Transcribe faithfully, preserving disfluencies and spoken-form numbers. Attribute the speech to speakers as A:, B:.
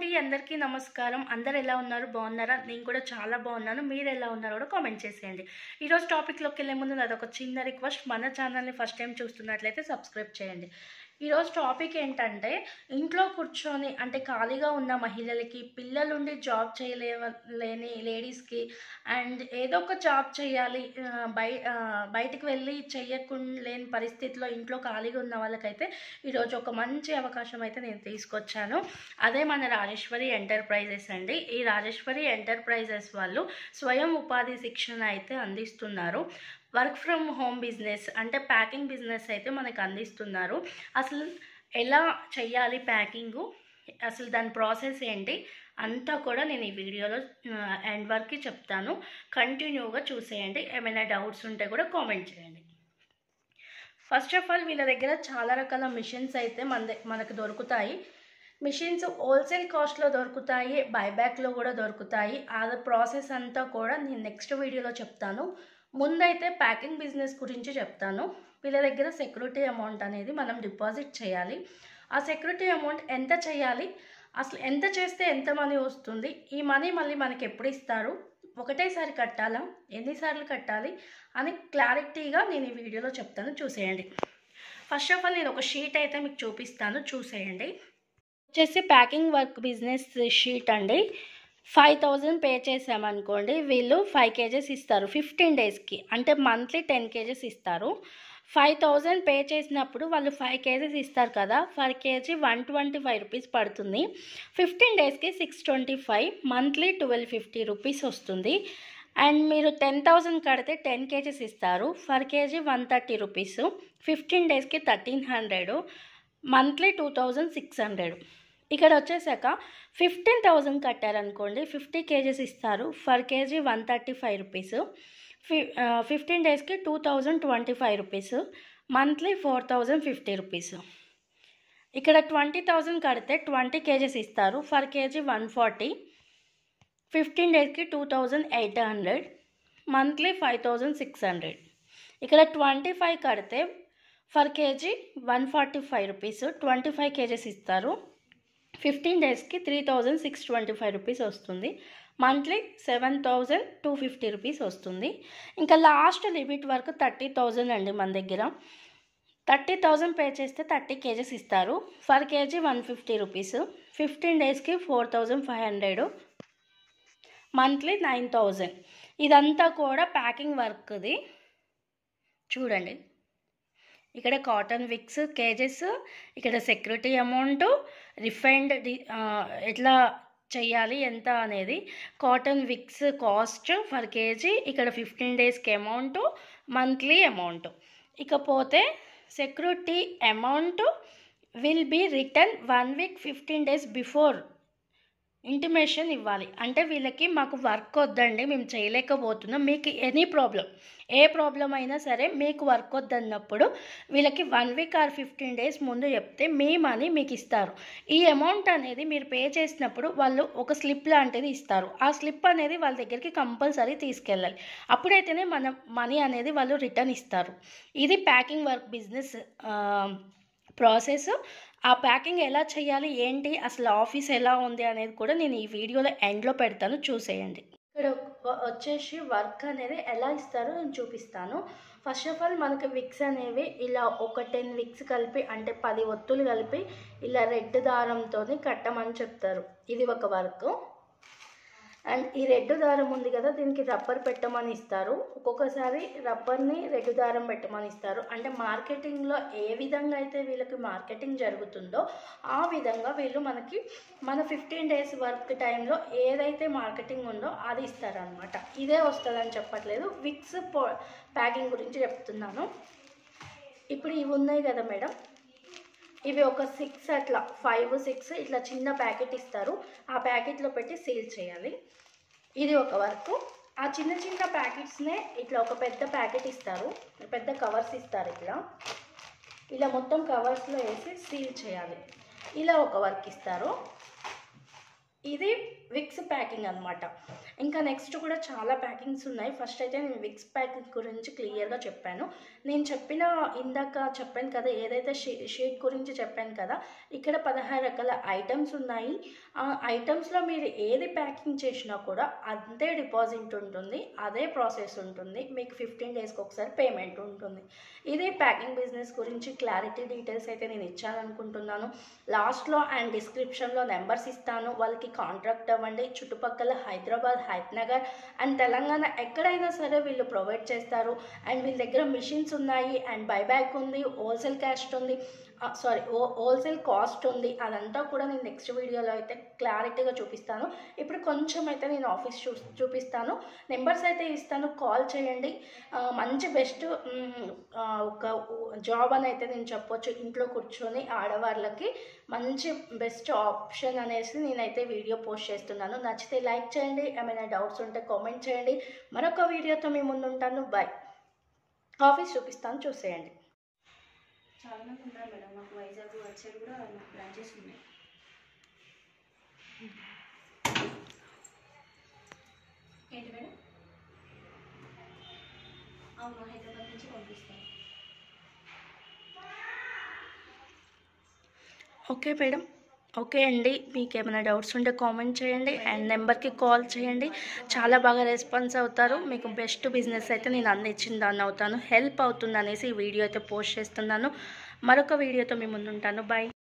A: అందరికీ నమస్కారం. అందరూ ఎలా ఉన్నారు? బాగున్నారా? నేను కూడా చాలా బాగున్నాను. మీరు ఎలా ఉన్నారో కూడా కామెంట్ చేసేయండి. ఈరోజు టాపిక్లోకి వెళ్ళే ముందు నాది ఒక చిన్న రిక్వెస్ట్, మన ఛానల్ని ఫస్ట్ టైం చూస్తున్నట్లయితే సబ్స్క్రైబ్ చేయండి. ఈరోజు టాపిక్ ఏంటంటే, ఇంట్లో కూర్చొని అంటే ఖాళీగా ఉన్న మహిళలకి, పిల్లలుండి జాబ్ చేయలే లేని లేడీస్కి, అండ్ ఏదో ఒక జాబ్ చేయాలి, బయ బయటికి వెళ్ళి చెయ్యకుండా లేని పరిస్థితిలో ఇంట్లో ఖాళీగా ఉన్న వాళ్ళకైతే ఈరోజు ఒక మంచి అవకాశం అయితే నేను తీసుకొచ్చాను. అదే మన రాజేశ్వరి ఎంటర్ప్రైజెస్ అండి. ఈ రాజేశ్వరి ఎంటర్ప్రైజెస్ వాళ్ళు స్వయం ఉపాధి శిక్షణ అయితే అందిస్తున్నారు. వర్క్ ఫ్రమ్ హోమ్ బిజినెస్ అంటే ప్యాకింగ్ బిజినెస్ అయితే మనకు అందిస్తున్నారు. అసలు ఎలా చెయ్యాలి ప్యాకింగు, అసలు దాని ప్రాసెస్ ఏంటి అంతా కూడా నేను ఈ వీడియోలో ఎండ్ వరకు చెప్తాను. కంటిన్యూగా చూసేయండి. ఏమైనా డౌట్స్ ఉంటే కూడా కామెంట్ చేయండి. ఫస్ట్ ఆఫ్ ఆల్, వీళ్ళ దగ్గర చాలా రకాల మిషన్స్ అయితే మన మనకు దొరుకుతాయి. మిషన్స్ హోల్సేల్ కాస్ట్లో దొరుకుతాయి, బైబ్యాక్లో కూడా దొరుకుతాయి. ఆ ప్రాసెస్ అంతా కూడా నేను నెక్స్ట్ వీడియోలో చెప్తాను. ముందైతే ప్యాకింగ్ బిజినెస్ గురించి చెప్తాను. వీళ్ళ దగ్గర సెక్యూరిటీ అమౌంట్ అనేది మనం డిపాజిట్ చేయాలి. ఆ సెక్యూరిటీ అమౌంట్ ఎంత చేయాలి, అసలు ఎంత చేస్తే ఎంత మనీ వస్తుంది, ఈ మనీ మళ్ళీ మనకి ఎప్పుడు ఇస్తారు, ఒకటేసారి కట్టాలా, ఎన్నిసార్లు కట్టాలి అని క్లారిటీగా నేను ఈ వీడియోలో చెప్తాను. చూసేయండి. ఫస్ట్ ఆఫ్ ఆల్ నేను ఒక షీట్ అయితే మీకు చూపిస్తాను, చూసేయండి. వచ్చేసి ప్యాకింగ్ వర్క్ బిజినెస్ షీట్ అండి. ఫైవ్ థౌజండ్ పే చేసామనుకోండి, వీళ్ళు ఫైవ్ కేజెస్ ఇస్తారు ఫిఫ్టీన్ డేస్కి. అంటే మంత్లీ టెన్ కేజెస్ ఇస్తారు. ఫైవ్ థౌజండ్ పే చేసినప్పుడు వాళ్ళు ఫైవ్ కేజెస్ ఇస్తారు కదా, for kg one twenty five rupees పడుతుంది. ఫిఫ్టీన్ డేస్కి six twenty five monthly twelve fifty rupees వస్తుంది. అండ్ మీరు టెన్ థౌజండ్ కడితే టెన్ కేజెస్ ఇస్తారు. For kg one thirty rupees. Fifteen డేస్కి thirteen hundred monthly two thousand six hundred. ఇక్కడ వచ్చేసాక fifteen thousand కట్టారనుకోండి, ఫిఫ్టీ కేజెస్ ఇస్తారు. For kg one thirty five rupees. ఫి ఫిఫ్టీన్ డేస్కి two thousand twenty five rupees. Monthly four thousand fifty rupees. ఇక్కడ twenty thousand కడితే twenty kgs ఇస్తారు. For kg one forty. Fifteen డేస్కి two thousand eight hundred. Monthly five thousand six hundred. ఇక్కడ twenty five కడితే for kg one forty five rupees. Twenty five kgs ఇస్తారు. Fifteen డేస్కి three thousand six twenty five rupees వస్తుంది. Monthly seven thousand two fifty rupees వస్తుంది. ఇంకా last limit వరకు thirty thousand అండి మన దగ్గర. థర్టీ థౌజండ్ పే చేస్తే థర్టీ కేజెస్ ఇస్తారు. For kg one fifty rupees. Fifteen డేస్కి four thousand five hundred. Monthly nine thousand. ఇదంతా కూడా ప్యాకింగ్ వర్క్ది. చూడండి, ఇక్కడ కాటన్ విక్స్ కేజెస్, ఇక్కడ సెక్యూరిటీ అమౌంట్, రిఫైండ్ ఎట్లా చెయ్యాలి ఎంత అనేది, cotton wicks cost for kg, ఇక్కడ ఫిఫ్టీన్ డేస్కి అమౌంట్, మంత్లీ అమౌంట్. ఇకపోతే security amount will be return one week fifteen days before intimation ఇవ్వాలి. అంటే వీళ్ళకి మాకు వర్క్ వద్దండి, మేము చేయలేకపోతున్నాం, మీకు ఎనీ ప్రాబ్లం, ఏ ప్రాబ్లం అయినా సరే మీకు వర్క్ వద్దన్నప్పుడు వీళ్ళకి one week or fifteen days ముందు చెప్తే మీ మనీ మీకు ఇస్తారు. ఈ అమౌంట్ అనేది మీరు పే చేసినప్పుడు వాళ్ళు ఒక స్లిప్ లాంటిది ఇస్తారు. ఆ స్లిప్ అనేది వాళ్ళ దగ్గరికి కంపల్సరీ తీసుకెళ్ళాలి. అప్పుడైతేనే మన మనీ అనేది వాళ్ళు రిటర్న్ ఇస్తారు. ఇది ప్యాకింగ్ వర్క్ బిజినెస్ ప్రాసెస్. ఆ ప్యాకింగ్ ఎలా చేయాలి ఏంటి, అసలు ఆఫీస్ ఎలా ఉంది అనేది కూడా నేను ఈ వీడియోలో ఎండ్లో పెడతాను, చూసేయండి. ఇక్కడ వచ్చేసి వర్క్ అనేది ఎలా ఇస్తారో నేను చూపిస్తాను. ఫస్ట్ ఆఫ్ ఆల్ మనకి విక్స్ అనేవి ఇలా ఒక టెన్ విక్స్ కలిపి, అంటే పది ఒత్తులు కలిపి ఇలా రెడ్ దారంతో కట్టమని చెప్తారు. ఇది ఒక వర్క్. అండ్ ఈ రెడ్ దారం ఉంది కదా, దీనికి రబ్బర్ పెట్టమని ఇస్తారు. ఒక్కొక్కసారి రబ్బర్ని రెడ్ దారం పెట్టమని ఇస్తారు. అంటే మార్కెటింగ్లో ఏ విధంగా అయితే వీళ్ళకి మార్కెటింగ్ జరుగుతుందో ఆ విధంగా వీళ్ళు మనకి మన ఫిఫ్టీన్ డేస్ వర్క్ టైంలో ఏదైతే మార్కెటింగ్ ఉందో అది ఇస్తారనమాట. ఇదే వస్తుందని చెప్పట్లేదు, విక్స్ ప్యాకింగ్ గురించి చెప్తున్నాను. ఇప్పుడు ఇవి ఉన్నాయి కదా మేడం, ఇవి ఒక సిక్స్ అట్లా ఫైవ్ సిక్స్ ఇట్లా చిన్న ప్యాకెట్ ఇస్తారు. ఆ ప్యాకెట్లో పెట్టి సీల్ చేయాలి. ఇది ఒక వర్క్. ఆ చిన్న చిన్న ప్యాకెట్స్నే ఇట్లా ఒక పెద్ద ప్యాకెట్ ఇస్తారు, పెద్ద కవర్స్ ఇస్తారు. ఇట్లా ఇలా మొత్తం కవర్స్లో వేసి సీల్ చేయాలి. ఇలా ఒక వర్క్ ఇస్తారు. ఇది విక్స్ ప్యాకింగ్ అనమాట. ఇంకా నెక్స్ట్ కూడా చాలా ప్యాకింగ్స్ ఉన్నాయి. ఫస్ట్ అయితే నేను విక్స్ ప్యాకింగ్ గురించి క్లియర్గా చెప్పాను. నేను చెప్పిన ఇందాక చెప్పాను కదా, ఏదైతే షీ షీట్ గురించి చెప్పాను కదా, ఇక్కడ పదహారు రకాల ఐటమ్స్ ఉన్నాయి. ఆ ఐటమ్స్లో మీరు ఏది ప్యాకింగ్ చేసినా కూడా అంతే డిపాజిట్ ఉంటుంది, అదే ప్రాసెస్ ఉంటుంది. మీకు ఫిఫ్టీన్ డేస్కి ఒకసారి పేమెంట్ ఉంటుంది. ఇదే ప్యాకింగ్ బిజినెస్ గురించి క్లారిటీ డీటెయిల్స్ అయితే నేను ఇచ్చాను అనుకుంటున్నాను. లాస్ట్లో అండ్ డిస్క్రిప్షన్లో నెంబర్స్ ఇస్తాను, వాళ్ళకి కాంటాక్ట్ అవ్వండి. చుట్టుపక్కల హైదరాబాద్, హైదనగర్ అండ్ తెలంగాణ ఎక్కడైనా సరే వీళ్ళు ప్రొవైడ్ చేస్తారు. అండ్ వీళ్ళ దగ్గర మిషన్స్ ఉన్నాయి, అండ్ బైబ్యాక్ ఉంది, హోల్సేల్ క్యాస్ట్ ఉంది, సారీ హో హోల్సేల్ కాస్ట్ ఉంది. అదంతా కూడా నేను నెక్స్ట్ వీడియోలో అయితే క్లారిటీగా చూపిస్తాను. ఇప్పుడు కొంచెం అయితే నేను ఆఫీస్ చూ చూపిస్తాను నెంబర్స్ అయితే ఇస్తాను, కాల్ చేయండి. మంచి బెస్ట్ ఒక జాబ్ అని అయితే నేను చెప్పొచ్చు. ఇంట్లో కూర్చొని ఆడవాళ్ళకి మంచి బెస్ట్ ఆప్షన్ అనేసి నేనైతే వీడియో పోస్ట్ చేస్తున్నాను. నచ్చితే లైక్ చేయండి, ఏమైనా డౌట్స్ ఉంటే కామెంట్ చేయండి. మరొక వీడియోతో మీ ముందు ఉంటాను. బాయ్. ఆఫీస్ చూపిస్తాను, చూసేయండి. చాలామంది ఉన్నారు మేడం, మాకు వైజాగ్ వచ్చేది కూడా మాకు బ్రాంచెస్ ఉన్నాయి. ఏంటి మేడం? అవును, హైదరాబాద్ నుంచి పంపిస్తాను. ఓకే మేడం, ఓకే అండి. మీకు ఏమైనా డౌట్స్ ఉంటే కామెంట్ చేయండి అండ్ నెంబర్కి కాల్ చేయండి. చాలా బాగా రెస్పాన్స్ అవుతారు. మీకు బెస్ట్ బిజినెస్ అయితే నేను అందించిన దాన్ని అవుతాను, హెల్ప్ అవుతుంది అనేసి ఈ వీడియో అయితే పోస్ట్ చేస్తున్నాను. మరొక వీడియోతో మీ ముందు ఉంటాను. బాయ్.